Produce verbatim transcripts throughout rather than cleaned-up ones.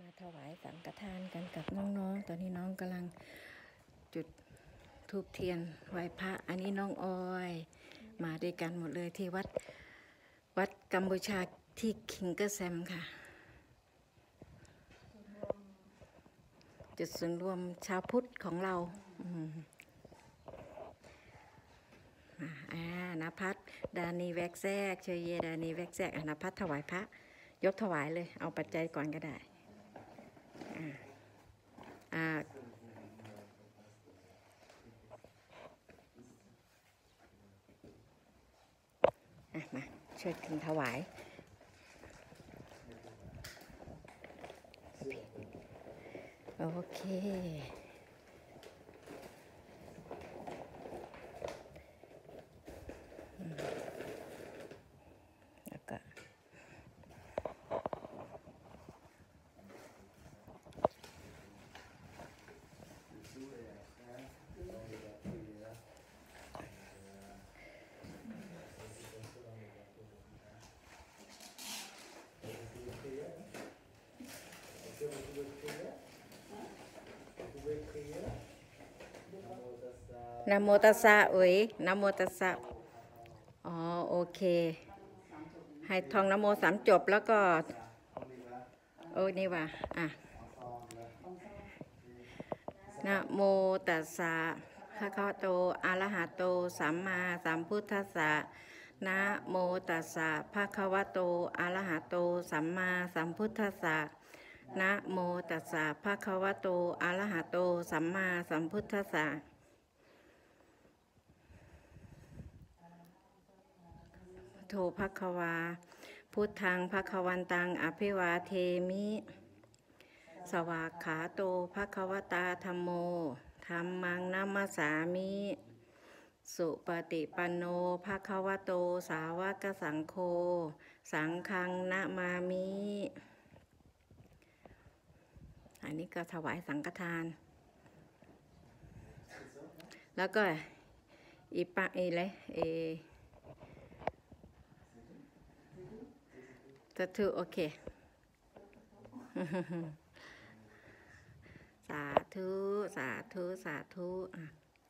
มาถวายสังฆทานกันกับน้องๆตอนนี้น้องกำลังจุดธูปเทียนไหว้พระอันนี้น้องออยมาด้วยกันหมดเลยที่วัดวัดกัมพูชาที่คิงเกอร์แซมค่ะจุดศูนย์รวมชาวพุทธของเราอ่านภัสดานีแวกแซกเชยเยดานีแวกแซกอนภัสถวายพระยกถวายเลยเอาปัจจัยก่อนก็ได้อ่าอ่ามาช่วยกันถวายโอเคแล้วก็นะโมตัสสะเอ๋ยนะโมตัสสะอ๋อโอเคให้ท่องนะโมสามจบแล้วก็โอ้นี่ว่าอ่ะนะโมตัสสะภะคะวะโตอะระหะโตสัมมาสัมพุทธัสสะนะโมตัสสะภะคะวะโตอะระหะโตสัมมาสัมพุทธัสสะนะโมตัสสะภะคะวะโตอะระหะโตสัมมาสัมพุทธัสสะโทภควาพุทธังภควันตังอภิวาเทมิสวากขาโตภควตาธัมโมธัมมังนัมมัสสามิสุปฏิปันโนภควโตสาวกสังโฆสังฆังนะมามิอันนี้ก็ถวายสังฆทานแล้วก็อีปะอีเลยเอจะถือโอเคสาธุสาธุสาธุอ่ะ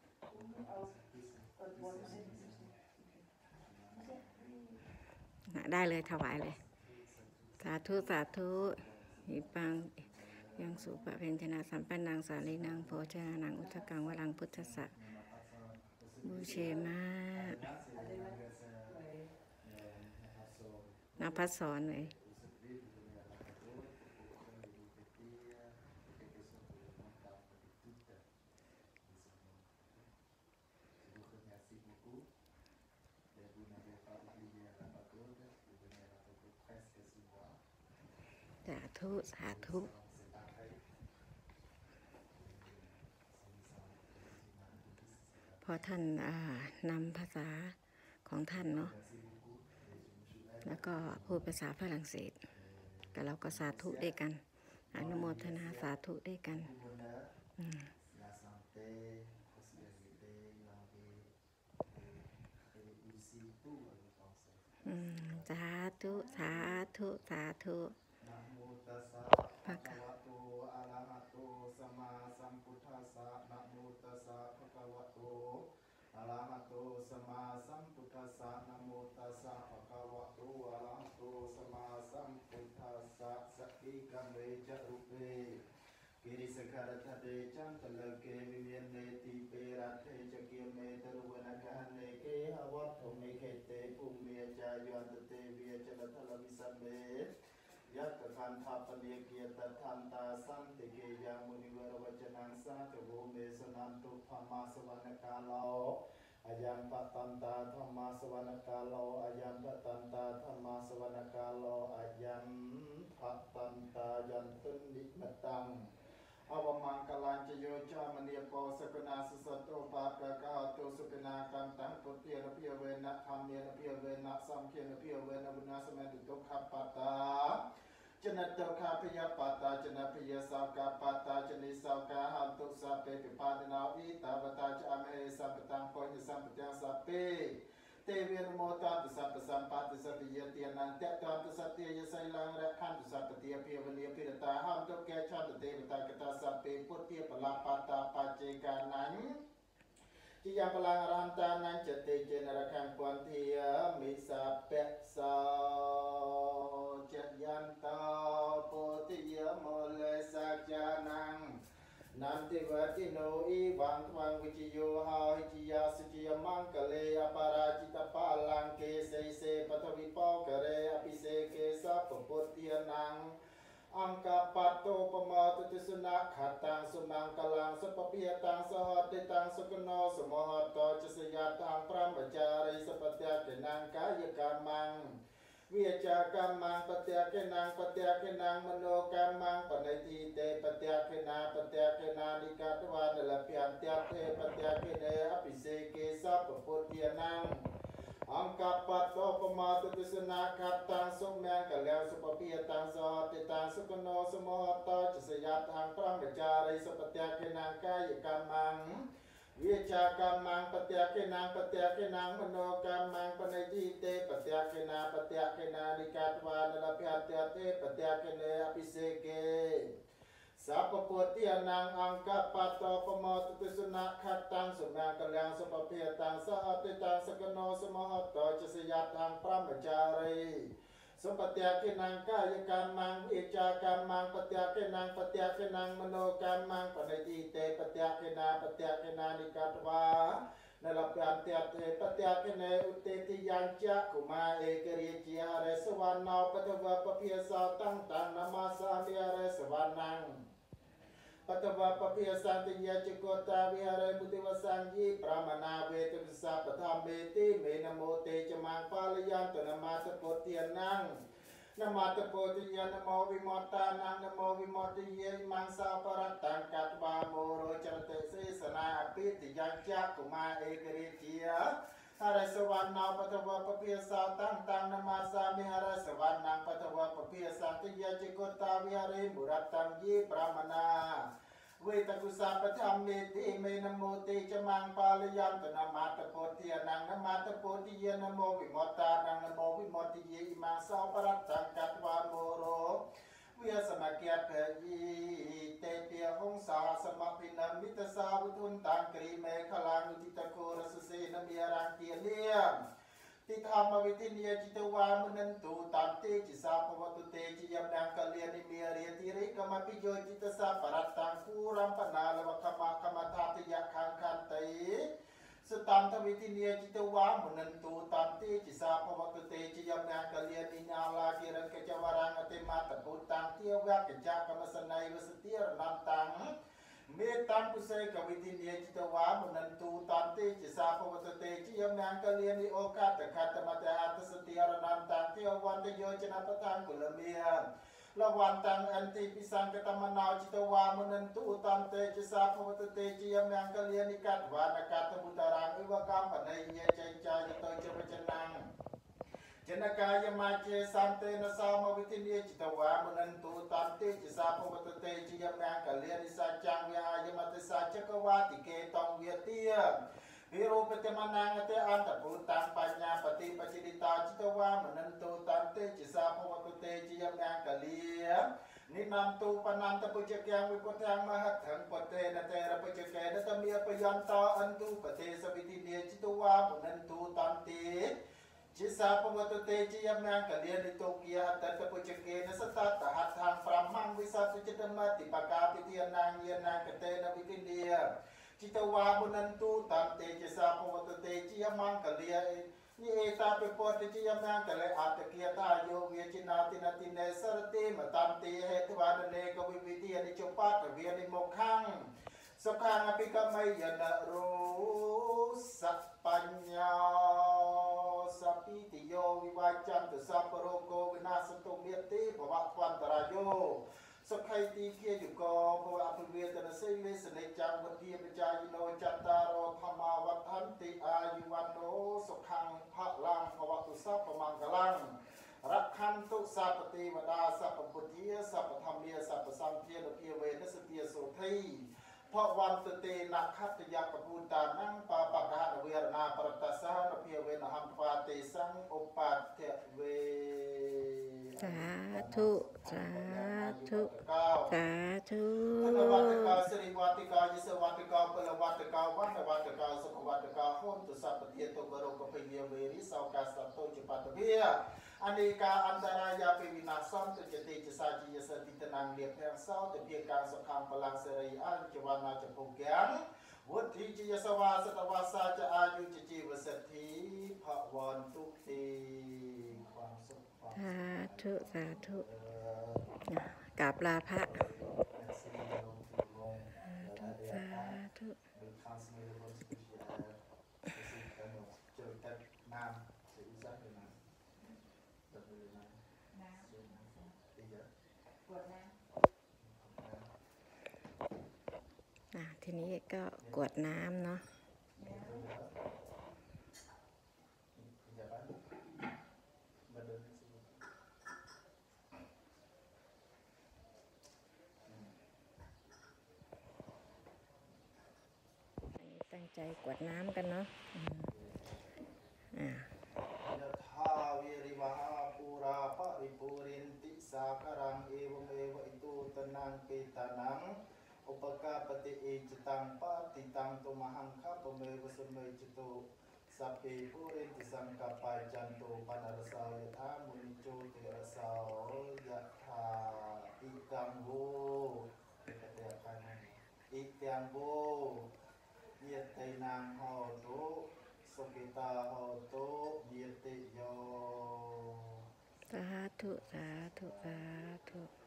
ได้เลยถวายเลยสาธุสาธุอิปังยังสุปะเพนชนะสัมปันนังสาลีนังโพชนานังอุทกังวรังพุทธสัจบูเชมานาพัสสอนเลยสาธุสาธุพอท่านนำภาษาของท่านเนาะแล้วก็พูดภาษาฝรั่งเศสก็เราก็สาธุด้วยกันอนุโมทนาสาธุด้วยกันสาธุสาธุสาธุนะโมตัสสะภะคะวะโตอะระหะโตสัมมาสัมพุทธัสสะนะโมตัสสะภะคะวะโตอะระหะโตสัมมาสัมพุทธัสสะนะโมตัสสะภะคะวะโตอะระหะโตสัมมาสัมพุทธัสสะสักขิกัมเวจรุเปกิริสการทัเดจังตะเลเกวิเมียนเนติเปรัตเทจเกียเมตรุวนากันเนเกหวัตถุเมเขเตภูมิจายันตเตเวียจลทลวิสัมเมยัตคันทัปเนียเกียตทันตาสันติเกยามุนิวรวจนังสาจโวเมสนันตุธรรมาสวรรคาโลอายัมปตันตาธรรมาสวรรคาโลอายัมปตันตาธรรมาสวรรคาโลอายัมปตันตายันตุนิมตังอวมังกลังจโยจามณีโปสกนาสุสโตปาปะกาโตสุกนาคันตังปุตเตียนเพียเวนะธรรมเยนเพียเวนะสัมเคียนเพียเวนะบุญนาสมัยตุกขปัตตาจนะตุกขพิยปัตตาจนะพิยสาวกาปัตตาจนิสาวกาหันตุสัพเพปิปานินาวิตาปตาจามเอสัมปตังโพธิสัมปตังสัพเพเตเวนโมตันตุสัพพสัมปัติสัพพิยเตียนันเตตันตุสัตเตียยสัยลังระคันตุสัพพเตียเพียวเนียพิรตาหัมตุแกเตปตากตาสัพเพพุทธิปลาปาตาปัจเจกานังจิยามพลังรันตานังจเตเจนรคังปวันเทียมิสัพเปสาจยันตาโพธิยโมเลสัจจานังนันติวัติโนอีวังทวังวิจิโยหาหิจิยาสุจิยมังกะเลอปาราจิตปาลังเกเสเสปทวิปอกะเรอภิเสเกสัพพุทธิยนังอังกปัตโตปมาตุติสุนัขขัดตังสุนังกลังสัพพิยตังสหัตติตังสุกโนสมหัตโตจสยตังพระมจาริสัพพะเกนังกายกรรมังวิจากรรมังปฏิยเกนังปฏิยเกนังมโนกรรมังปณิทิเตปฏิยเกนาปฏิยเกนานิกาตวานลพยันติเตปฏิยเกเนอภิเสเกสัพพุทธิยนังอังกัปปัตโตปมาตุติสนาคัตตังสุแมงกะแล้วสุปปิยตังสหัตติตังสุกโนสมหัตโตจสยตังพระมจาริสัพพะเกนังกายกรรมังวิจากรรมังปฏิยเกนังปฏิยเกนังมโนกรรมังปณิทิเตปฏิยเกนาปฏิยเกนานิกาตวานลพยันติเตปฏิยเกเนอภิเสเกสัพพุทธิยนังอังกัปปัตโตปมาตุติสุนัขขัดตังสุแมงกะแล้วสุปปิยตังสหัตติตังสุกโนสมหัตโตจสยตังพระมจาริสุปฏิยเกนังกายกรรมังวิจากรรมังปฏิยเกนังปฏิยเกนังมโนกรรมังปณิทิเตปฏิยเกนาปฏิยเกนานิกาตวานลพยันติเตปฏิยเกเนอุเตติยังจักขุมาเอกริจิหะเรสวรรณาปทวะปภิยสาตังตังนามาสามิหะเรสวรรณังปัตตวะปภิยสันติยจิโกตาวิหารมุติวสังยีปรามนาเวตุสะปะธามเมติเมนะโมเตจมังปาลยันตนะมาตโพธิยนังนะมาตโพธิยนะโมวิมตตานังนะโมวิมตติเยมังสาปรัตตังกัตวาโมโรจรเตเสสนาปิติยังจักขุมาเอกริจิยะหะเรสวรรณาปทวะปภิยสาตังตังนามาสามิหะเรสวรรณังปทวะปภิยสันติยจิโกตาวิหารมุรัตตังยีปรามนาเวตกุสาปธรรมเมติเมนะโมติจมังปาลยันตนามาตโพธิยนังนะมาตโพธิเยนะโมวิมตตานังนะโมวิมตติเยอิมังสาปรัตตังกัตวาโมโรเวียสมาเกียเถยีเตเปียหงสาสมปินัมมิตสาวุทุนตังกรีเมฆลังอุติตโครสเสนเมียรังเกียเลียมติธรรมวิทิเนียจิตวามนันตุตันเตจิสาภวตุเตจิยมนังกเลียนิเมียเรียติริกมปิโยจิตสาปรัตตังคูรัมปนาลวะขมาขมาธาติยะคังคันเตสตันทวิทิเนียจิตวามนันตุตันเตจิสาภวตุเตจิยมนังกเลียนินาลากิรังกจวารังอติมาตปุตังเทียวะกจักกมสนัยวสติรนันตังเมตังกุเสกวิทิเนียจิตวามนันตุตันเตจิสาภวตุเตจิยมนังกเลียนิโอกาตขัตมะเตหัตสติรนันตังเทียววันเตโยจนะปะทังกุลเมียละวันตังอันติปิสังกตมนาวจิตวามนันตุตันเตจิสาภวตุเตจิยมนังกเลียนิกัตวานกัตมุตรังอุวกรรมปนัยเยเจจายโตเจวจนังจนกายมาเจสันเตนะสามวิทิเนียจิตวามนันตุตันเตจิสาภวตุเตจิยมนังกเลียนิสัจจังวิหายมัตสัจจกวาติเกตองเวียเตียวิรูปเตมนังเตอันตปุตังปัญญาปฏิปจิติตาจิตวามนันตุตันเตจิสาภวตุเตจิยมนังกเลียนินันตุปนันตปุจเกยังวิปุถังมหัตถังปเตนะเตระปุจเกนะตเมียปยันตาอันตุปเตสวิติเนียจิตวามนันตุตันเตจิสาภวตุเตจิยมนังกเลียนิโตกิยตันตปุจเกนะสตัตตหัตถังปรัมมังวิสัตุจิตมติปกาปิเตียนังเยนังกเตนะวิติเนียจิตวามุนันตุตันเตจิสาภวตุเตจิยมังกเลียนิเอตาเปปติจิยมังกเลอัตเกียตาโยเวจินาตินาติเนสรติมตันติเหตุวานเนกวิวิติอนิจปัตเวียนิโมขังสุขังอภิกรรมยนะรูสัพปัญญาสัพพิติโยวิวาจันตุสัพปโรโกวินาสตุเมียติภวะควันตรายโยสุขัยตีเกียจุกอภวะอภิเวตนะเสเลสเนจังวัฏเทียปจายโนจัตตารโอธรรมาวัฏันติอายุวันโนสุขังพะลังภวตุสัพพมังกลังรักขันตุสัพปติวดาสัพพพุทธิยสัพพธรรมียสัพพสังฆียนเพียเวนัสเตียโสธีเพราะวันตเตนักขัตยากปูตานังปาปะกะเวรนาปรตสานเพียเวนหัมปาเตสังอุปัฏเทเวสาธุสาธุสาธุคุณวัตกาสิริวัตกายสวัตกาพลวัตกาวันวัตกาสุขวัตกาโหตุสัพพเทียตุกโรกภิเยเวริสาวกาสัตโตจุปัตเบียอเนกาอันตรายาปิวินาสัมตุจติจสาจิยสติตนังเลียบแนวเศร้าแต่เพียงการสังขารพลังเสรีอันจวานาจะผูกแขนวุฒิจิยสวาสตวาสาจะอายุจจีวสถิภวันตุตีความสุขความสาธุสาธุกราบลาพระสาธุ อ่ะทีนี้ก็กรวดน้ำเนาะตั้งใจกรวดน้ำกันเนาะอ่ายะถาวิริวหาปูราปริปูรินติสาคารังเอวเมวอิตุตนังเปตานังอุปกาปฏิเอจตังปาติตังตุมหังคาปเมวสเมจตุสัพเพปูรินติสังกปายจันโตปนารสาวยะถามุนิโจเตระสาวยะถาอิกังโวอิกังโวเยตไตนังโหตุสุขิตาโหตุเยติโยสาธุสาธุสาธุ